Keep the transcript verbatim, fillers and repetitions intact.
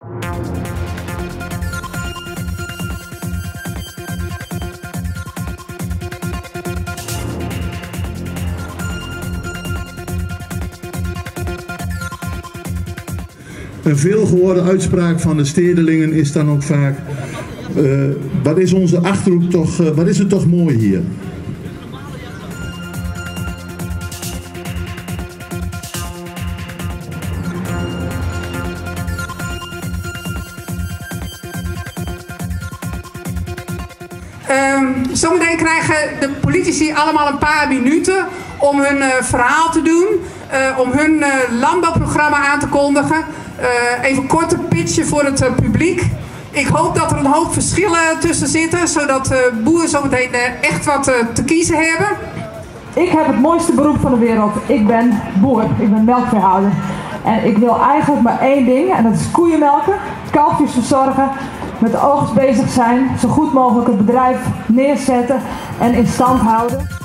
Een veelgehoorde uitspraak van de stedelingen is dan ook vaak, uh, wat is onze Achterhoek toch, uh, wat is het toch mooi hier. Um, zometeen krijgen de politici allemaal een paar minuten om hun uh, verhaal te doen, uh, om hun uh, landbouwprogramma aan te kondigen. Uh, even kort een pitje voor het uh, publiek. Ik hoop dat er een hoop verschillen tussen zitten, zodat uh, boeren zometeen uh, echt wat uh, te kiezen hebben. Ik heb het mooiste beroep van de wereld. Ik ben boer, ik ben melkveehouder. En ik wil eigenlijk maar één ding, en dat is koeien melken, kalfjes verzorgen, met de oogst bezig zijn, zo goed mogelijk het bedrijf neerzetten en in stand houden.